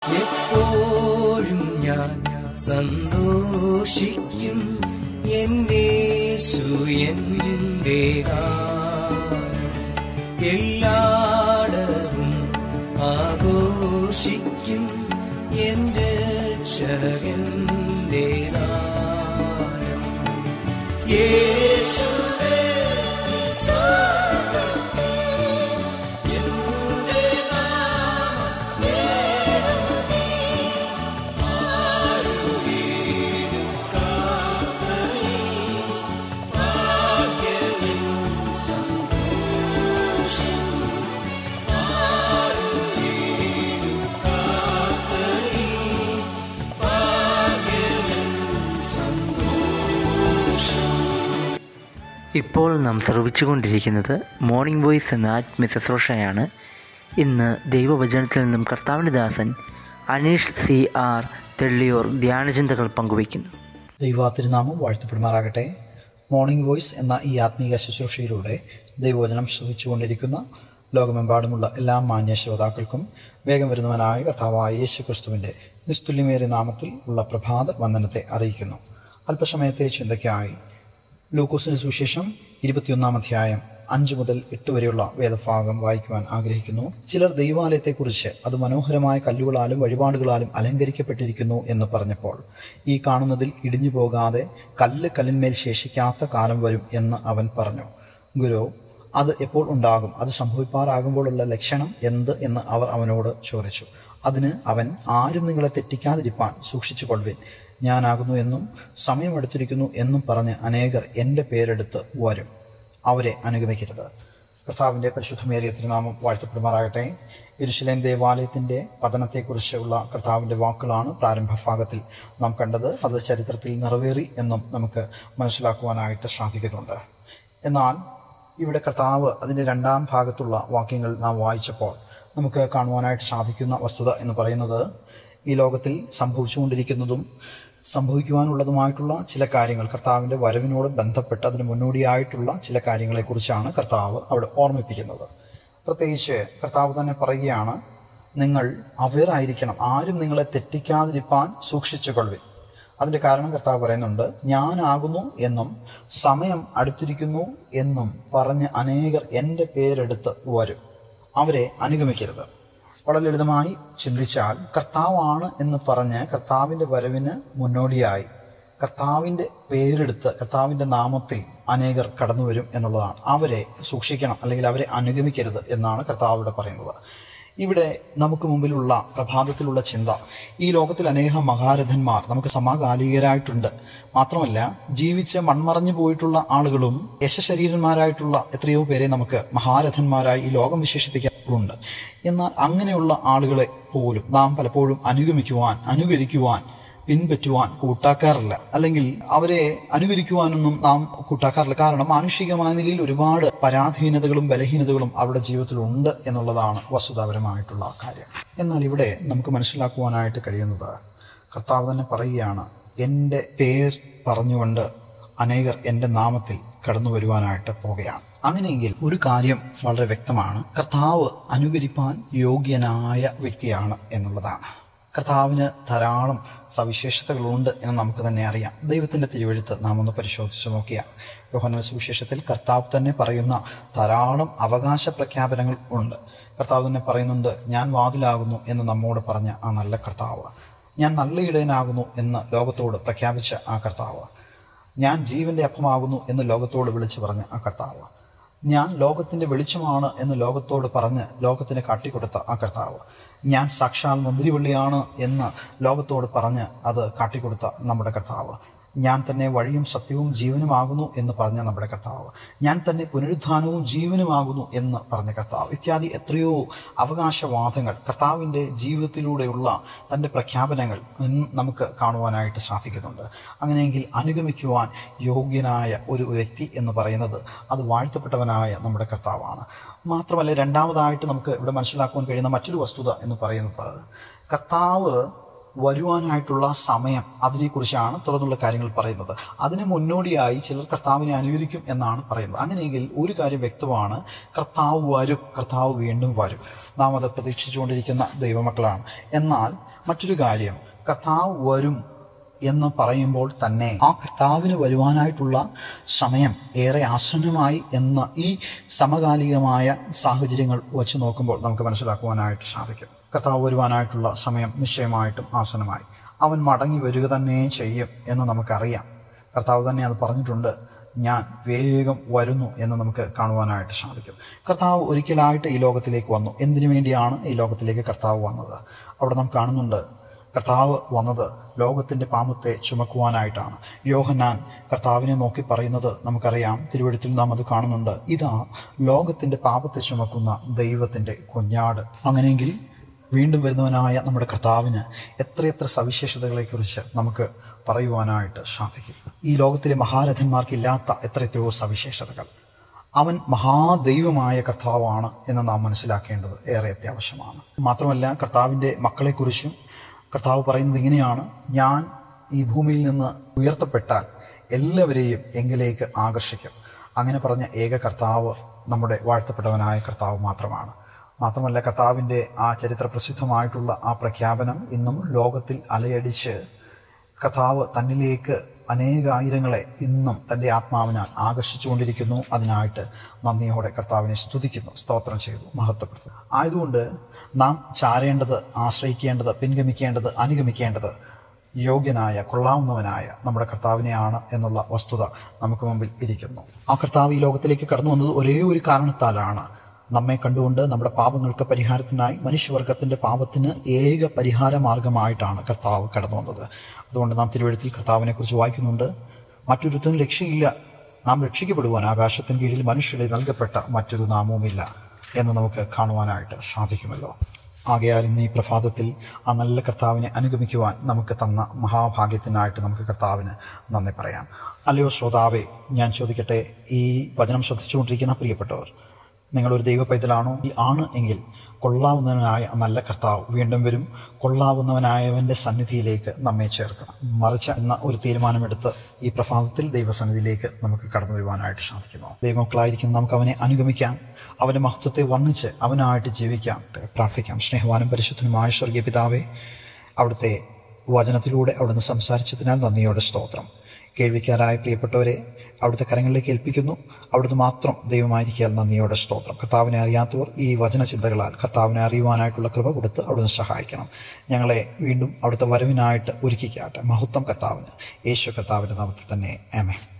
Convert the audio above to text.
എപ്പോഴും ഞാൻ സന്തോഷിക്കും, എന്നേശു എന്റെ ഗാനം. എല്ലായിടവും ആഘോഷിക്കും, എന്റെ രക്ഷകന്റെ ഗാനം. യേശുവേ ഇപ്പോൾ നാം ശ്രവിച്ചുകൊണ്ടിരിക്കുന്നത് മോർണിംഗ് വോയിസ് എന്ന ആത്മീയ ശുശ്രൂഷയാണ്. ഇന്ന് ദൈവവചനത്തിൽ നിന്നും കർത്താവിൻ്റെ ദാസൻ അനീഷ് CR തെള്ളിയൂർ ധ്യാനചിന്തകൾ പങ്കുവയ്ക്കുന്നു. ദൈവത്തിരുനാമം വാഴ്ത്തപ്പെടുമാറാകട്ടെ. മോർണിംഗ് വോയിസ് എന്ന ഈ ആത്മീയ ശുശ്രൂഷയിലൂടെ ദൈവവചനം ശ്രവിച്ചുകൊണ്ടിരിക്കുന്ന ലോകമെമ്പാടുമുള്ള എല്ലാ മാന്യ ശ്രോതാക്കൾക്കും വേഗം വരുന്നവനായ കർത്താവായ യേശു ക്രിസ്തുവിൻ്റെ നിസ്തുല്യമേറിയ നാമത്തിൽ ഉള്ള പ്രഭാത വന്ദനത്തെ അറിയിക്കുന്നു. അല്പസമയത്തെ ചിന്തയ്ക്കായി ലൂക്കോസിന്റെ സുവിശേഷം 21 അധ്യായം 5 മുതൽ 8 വരെയുള്ള വേദഭാഗം വായിക്കുവാൻ ആഗ്രഹിക്കുന്നു. ചിലർ ദൈവാലയത്തെക്കുറിച്ച് അത് മനോഹരമായ കല്ലുകളാലും വഴിപാടുകളാലും അലങ്കരിക്കപ്പെട്ടിരിക്കുന്നു എന്ന് പറഞ്ഞപ്പോൾ, ഈ കാണുന്നതിൽ ഇടിഞ്ഞു പോകാതെ കല്ല് കല്ലിന്മേൽ ശേഷിക്കാത്ത കാലം വരും എന്ന് അവൻ പറഞ്ഞു. ഗുരു, അത് എപ്പോൾ ഉണ്ടാകും? അത് സംഭവിപ്പാറാകുമ്പോഴുള്ള ലക്ഷണം എന്ത് എന്ന് അവർ അവനോട് ചോദിച്ചു. അതിന് അവൻ, ആരും നിങ്ങളെ തെറ്റിക്കാതിരിപ്പാൻ സൂക്ഷിച്ചു കൊള്ളുവിൻ. ഞാനാകുന്നു എന്നും സമയമെടുത്തിരിക്കുന്നു എന്നും പറഞ്ഞ് അനേകർ എൻ്റെ പേരെടുത്ത് വരും. അവരെ അനുഗമിക്കരുത്. കർത്താവിൻ്റെ പരിശുദ്ധമേറിയ തിരുനാമം വാഴ്ത്തപ്പെടുമാറാകട്ടെ. യെരുശലേം ദേവാലയത്തിൻ്റെ പതനത്തെക്കുറിച്ചുള്ള കർത്താവിൻ്റെ വാക്കുകളാണ് പ്രാരംഭ ഭാഗത്തിൽ നാം കണ്ടത്. അത് ചരിത്രത്തിൽ നിറവേറി എന്നും നമുക്ക് മനസ്സിലാക്കുവാനായിട്ട് സാധിക്കുന്നുണ്ട്. എന്നാൽ ഇവിടെ കർത്താവ് അതിൻ്റെ 2ാം ഭാഗത്തുള്ള വാക്യങ്ങൾ നാം വായിച്ചപ്പോൾ നമുക്ക് കാണുവാനായിട്ട് സാധിക്കുന്ന വസ്തുത എന്ന് പറയുന്നത്, ഈ ലോകത്തിൽ സംഭവിച്ചുകൊണ്ടിരിക്കുന്നതും സംഭവിക്കുവാനുള്ളതുമായിട്ടുള്ള ചില കാര്യങ്ങൾ, കർത്താവിൻ്റെ വരവിനോട് ബന്ധപ്പെട്ട് അതിന് മുന്നോടിയായിട്ടുള്ള ചില കാര്യങ്ങളെക്കുറിച്ചാണ് കർത്താവ് അവിടെ ഓർമ്മിപ്പിക്കുന്നത്. പ്രത്യേകിച്ച് കർത്താവ് തന്നെ പറയുകയാണ്, നിങ്ങൾ അവെയറായിരിക്കണം, ആരും നിങ്ങളെ തെറ്റിക്കാതിരിപ്പാൻ സൂക്ഷിച്ചു കൊള്ളുവിൻ. അതിൻ്റെ കാരണം കർത്താവ് പറയുന്നുണ്ട്, ഞാനാകുന്നു എന്നും സമയം അടുത്തിരിക്കുന്നു എന്നും പറഞ്ഞ് അനേകർ എൻ്റെ പേരെടുത്ത് വരും. അവരെ അനുഗമിക്കരുത്. വളരെ ലളിതമായി ചിന്തിച്ചാൽ, കർത്താവാണ് എന്ന് പറഞ്ഞ് കർത്താവിൻ്റെ വരവിന് മുന്നോടിയായി കർത്താവിൻ്റെ പേരെടുത്ത് കർത്താവിൻ്റെ നാമത്തിൽ അനേകർ കടന്നു വരും എന്നുള്ളതാണ്. അവരെ സൂക്ഷിക്കണം, അല്ലെങ്കിൽ അവരെ അനുഗമിക്കരുത് എന്നാണ് കർത്താവ് ഇവിടെ പറയുന്നത്. ഇവിടെ നമുക്ക് മുമ്പിലുള്ള പ്രഭാതത്തിലുള്ള ചിന്ത, ഈ ലോകത്തിൽ അനേകം മഹാരഥന്മാർ നമുക്ക് സമകാലികരായിട്ടുണ്ട്. മാത്രമല്ല, ജീവിച്ച് മൺമറഞ്ഞു പോയിട്ടുള്ള ആളുകളും യശശരീരന്മാരായിട്ടുള്ള എത്രയോ പേരെ നമുക്ക് മഹാരഥന്മാരായി ഈ ലോകം വിശേഷിപ്പിക്കാറുണ്ട്. എന്നാൽ അങ്ങനെയുള്ള ആളുകളെ പോലും നാം പലപ്പോഴും അനുകരിക്കുവാൻ പിൻപറ്റുവാൻ കൂട്ടാക്കാറില്ല, അല്ലെങ്കിൽ അവരെ അനുകരിക്കുവാനൊന്നും നാം കൂട്ടാക്കാറില്ല. കാരണം മാനുഷികമായ നിലയിൽ ഒരുപാട് പരാധീനതകളും ബലഹീനതകളും അവരുടെ ജീവിതത്തിലുണ്ട് എന്നുള്ളതാണ് വസ്തുതാപരമായിട്ടുള്ള കാര്യം. എന്നാൽ ഇവിടെ നമുക്ക് മനസ്സിലാക്കുവാനായിട്ട് കഴിയുന്നത്, കർത്താവ് തന്നെ പറയുകയാണ്, എൻ്റെ പേർ പറഞ്ഞുകൊണ്ട് അനേകർ എൻ്റെ നാമത്തിൽ കടന്നു വരുവാനായിട്ട് പോകുകയാണ്. അങ്ങനെയെങ്കിൽ ഒരു കാര്യം വളരെ വ്യക്തമാണ്, കർത്താവ് അനുകരിപ്പാൻ യോഗ്യനായ വ്യക്തിയാണ് എന്നുള്ളതാണ്. കർത്താവിന് ധാരാളം സവിശേഷതകളുണ്ട് എന്ന് നമുക്ക് തന്നെ അറിയാം. ദൈവത്തിൻ്റെ തിരുവെഴുത്ത് നാം ഒന്ന് പരിശോധിച്ച് നോക്കിയാൽ യോഹന്നാന്റെ സുവിശേഷത്തിൽ കർത്താവ് തന്നെ പറയുന്ന ധാരാളം അവകാശ പ്രഖ്യാപനങ്ങൾ ഉണ്ട്. കർത്താവ് തന്നെ പറയുന്നുണ്ട്, ഞാൻ വാതിലാകുന്നു എന്ന് നമ്മോട് പറഞ്ഞ ആ നല്ല കർത്താവ്, ഞാൻ നല്ല ഇടയനാകുന്നു എന്ന് ലോകത്തോട് പ്രഖ്യാപിച്ച ആ കർത്താവ്, ഞാൻ ജീവൻ്റെ അപ്പമാകുന്നു എന്ന് ലോകത്തോട് വിളിച്ചു പറഞ്ഞ ആ കർത്താവ്, ഞാൻ ലോകത്തിൻ്റെ വെളിച്ചമാണ് എന്ന് ലോകത്തോട് പറഞ്ഞ് ലോകത്തിന് കാട്ടിക്കൊടുത്ത ആ കർത്താവ്, ഞാൻ സാക്ഷാൽ മുന്തിരിവള്ളിയാണ് എന്ന് ലോകത്തോട് പറഞ്ഞ് അത് കാട്ടിക്കൊടുത്ത നമ്മുടെ കർത്താവ്, ഞാൻ തന്നെ വഴിയും സത്യവും ജീവനുമാകുന്നു എന്ന് പറഞ്ഞ നമ്മുടെ കർത്താവ്, ഞാൻ തന്നെ പുനരുദ്ധാനവും ജീവനുമാകുന്നു എന്ന് പറഞ്ഞ കർത്താവ്, ഇത്യാദി എത്രയോ അവകാശവാദങ്ങൾ കർത്താവിൻ്റെ ജീവിതത്തിലൂടെയുള്ള തൻ്റെ പ്രഖ്യാപനങ്ങൾ നമുക്ക് കാണുവാനായിട്ട് സാധിക്കുന്നുണ്ട്. അങ്ങനെയെങ്കിൽ അനുഗമിക്കുവാൻ യോഗ്യനായ ഒരു വ്യക്തി എന്ന് പറയുന്നത് അത് വാഴ്ത്തപ്പെട്ടവനായ നമ്മുടെ കർത്താവാണ്. മാത്രമല്ല, രണ്ടാമതായിട്ട് നമുക്ക് ഇവിടെ മനസ്സിലാക്കുവാൻ കഴിയുന്ന മറ്റൊരു വസ്തുത എന്ന് പറയുന്നത്, കർത്താവ് വരുവാനായിട്ടുള്ള സമയം, അതിനെക്കുറിച്ചാണ് തുറന്നുള്ള കാര്യങ്ങൾ പറയുന്നത്. അതിന് മുന്നോടിയായി ചിലർ കർത്താവിനെ അനുകരിക്കും എന്നാണ് പറയുന്നത്. അങ്ങനെയെങ്കിൽ ഒരു കാര്യം വ്യക്തമാണ്, കർത്താവ് വരും, കർത്താവ് വീണ്ടും വരും. നാം അത് പ്രതീക്ഷിച്ചുകൊണ്ടിരിക്കുന്ന ദൈവമക്കളാണ്. എന്നാൽ മറ്റൊരു കാര്യം, കർത്താവ് വരും എന്ന് പറയുമ്പോൾ തന്നെ ആ കർത്താവിന് വരുവാനായിട്ടുള്ള സമയം ഏറെ ആസന്നമായി എന്ന ഈ സമകാലികമായ സാഹചര്യങ്ങൾ വച്ച് നോക്കുമ്പോൾ നമുക്ക് മനസ്സിലാക്കുവാനായിട്ട് സാധിക്കും. കർത്താവ് വരുവാനായിട്ടുള്ള സമയം നിശ്ചയമായിട്ടും ആസന്നമായി. അവൻ മടങ്ങി വരിക തന്നെ ചെയ്യും എന്ന് നമുക്കറിയാം. കർത്താവ് തന്നെ അത് പറഞ്ഞിട്ടുണ്ട്, ഞാൻ വേഗം വരുന്നു എന്ന് നമുക്ക് കാണുവാനായിട്ട് സാധിക്കും. കർത്താവ് ഒരിക്കലായിട്ട് ഈ ലോകത്തിലേക്ക് വന്നു. എന്തിനു വേണ്ടിയാണ് ഈ ലോകത്തിലേക്ക് കർത്താവ് വന്നത്? അവിടെ നാം കാണുന്നുണ്ട്, കർത്താവ് വന്നത് ലോകത്തിൻ്റെ പാപത്തെ ചുമക്കുവാനായിട്ടാണ്. യോഹന്നാൻ കർത്താവിനെ നോക്കി പറയുന്നത് നമുക്കറിയാം, തിരുവെഴുത്തിൽ നാം അത് കാണുന്നുണ്ട്, ഇതാ ലോകത്തിൻ്റെ പാപത്തെ ചുമക്കുന്ന ദൈവത്തിൻ്റെ കുഞ്ഞാട്. അങ്ങനെയെങ്കിൽ വീണ്ടും വരുന്നവനായ നമ്മുടെ കർത്താവിന് എത്രയെത്ര സവിശേഷതകളെക്കുറിച്ച് നമുക്ക് പറയുവാനായിട്ട് സാധിക്കും. ഈ ലോകത്തിലെ മഹാരഥന്മാർക്കില്ലാത്ത എത്രയെത്രയോ സവിശേഷതകൾ. അവൻ മഹാദൈവമായ കർത്താവാണ് എന്ന് നാം മനസ്സിലാക്കേണ്ടത് ഏറെ അത്യാവശ്യമാണ്. മാത്രമല്ല, കർത്താവിൻ്റെ മക്കളെക്കുറിച്ചും കർത്താവ് പറയുന്നത് ഇങ്ങനെയാണ്, ഞാൻ ഈ ഭൂമിയിൽ നിന്ന് ഉയർത്തപ്പെട്ടാൽ എല്ലാവരെയും എങ്കിലേക്ക് ആകർഷിക്കും. അങ്ങനെ പറഞ്ഞ ഏക കർത്താവ് നമ്മുടെ വാഴ്ത്തപ്പെട്ടവനായ കർത്താവ് മാത്രമാണ്. മാത്രമല്ല, കർത്താവിൻ്റെ ആ ചരിത്ര പ്രസിദ്ധമായിട്ടുള്ള ആ പ്രഖ്യാപനം ഇന്നും ലോകത്തിൽ അലയടിച്ച് കർത്താവ് തന്നിലേക്ക് അനേകായിരങ്ങളെ ഇന്നും തൻ്റെ ആത്മാവിനാൽ ആകർഷിച്ചുകൊണ്ടിരിക്കുന്നു. അതിനായിട്ട് നന്ദിയോടെ കർത്താവിനെ സ്തുതിക്കുന്നു, സ്തോത്രം ചെയ്തു, മഹത്വപ്പെടുത്തുന്നു. ആയതുകൊണ്ട് നാം ചാരേണ്ടത്, ആശ്രയിക്കേണ്ടത്, പിൻഗമിക്കേണ്ടത്, അനുഗമിക്കേണ്ടത് യോഗ്യനായ, കൊള്ളാവുന്നവനായ നമ്മുടെ കർത്താവിനെയാണ് എന്നുള്ള വസ്തുത നമുക്ക് മുമ്പിൽ ഇരിക്കുന്നു. ആ കർത്താവ് ഈ ലോകത്തിലേക്ക് കടന്നു വന്നത് ഒരേ ഒരു കാരണത്താലാണ്. നമ്മെ കണ്ടുകൊണ്ട് നമ്മുടെ പാപങ്ങൾക്ക് പരിഹാരത്തിനായി, മനുഷ്യവർഗത്തിൻ്റെ പാപത്തിന് ഏക പരിഹാര മാർഗമായിട്ടാണ് കർത്താവ് കടന്നു വന്നത്. അതുകൊണ്ട് നാം തിരുവെഴുത്തിൽ കർത്താവിനെക്കുറിച്ച് വായിക്കുന്നുണ്ട്, മറ്റൊരുത്തനും രക്ഷയില്ല, നാം രക്ഷിക്കപ്പെടുവാൻ ആകാശത്തിന് കീഴിൽ മനുഷ്യരെ നൽകപ്പെട്ട മറ്റൊരു നാമവുമില്ല എന്ന് നമുക്ക് കാണുവാനായിട്ട് സാധിക്കുമല്ലോ. ആകയാൽ ഇന്ന് ഈ പ്രഭാതത്തിൽ ആ നല്ല കർത്താവിനെ അനുഗമിക്കുവാൻ നമുക്ക് തന്ന മഹാഭാഗ്യത്തിനായിട്ട് നമുക്ക് കർത്താവിന് നന്ദി പറയാം. അല്ലയോ ശ്രോതാവേ, ഞാൻ ചോദിക്കട്ടെ, ഈ വചനം ശ്രദ്ധിച്ചുകൊണ്ടിരിക്കുന്ന പ്രിയപ്പെട്ടവർ, നിങ്ങളൊരു ദൈവ പൈതലാണോ? ആണ് എങ്കിൽ കൊള്ളാവുന്നവനായ നല്ല കർത്താവ് വീണ്ടും വരും. കൊള്ളാവുന്നവനായവൻ്റെ സന്നിധിയിലേക്ക് നമ്മെ ചേർക്കണം. മറിച്ച് എന്ന ഒരു തീരുമാനമെടുത്ത് ഈ പ്രഭാതത്തിൽ ദൈവസന്നിധിയിലേക്ക് നമുക്ക് കടന്നു വരുവാനായിട്ട് സാധിക്കുന്നു. ദൈവമക്കളായിരിക്കും നമുക്ക് അവനെ അനുഗമിക്കാം, അവൻ്റെ മഹത്വത്തെ വർണ്ണിച്ച് അവനായിട്ട് ജീവിക്കാം. പ്രാർത്ഥിക്കാം. സ്നേഹവാനും പരിശുദ്ധനുമായ സ്വർഗീയ പിതാവേ, അവിടുത്തെ വചനത്തിലൂടെ അവിടുന്ന് സംസാരിച്ചതിനാൽ നന്ദിയോടെ സ്തോത്രം. കേൾവിക്കാരായ പ്രിയപ്പെട്ടവരെ അവിടുത്തെ കരങ്ങളിലേക്ക് ഏൽപ്പിക്കുന്നു. അവിടുന്ന് മാത്രം ദൈവമായിരിക്കാൻ നന്ദിയോടെ സ്തോത്രം. കർത്താവിനെ അറിയാത്തവർ ഈ വചനചിന്തകളാൽ കർത്താവിനെ അറിയുവാനായിട്ടുള്ള കൃപ കൊടുത്ത് അവിടുന്ന് സഹായിക്കണം. ഞങ്ങളെ വീണ്ടും അവിടുത്തെ വരവിനായിട്ട് ഒരുക്കിക്കാട്ടെ. മഹത്വം കർത്താവിന്, യേശു കർത്താവിൻ്റെ നാമത്തിൽ തന്നെ ആമേൻ.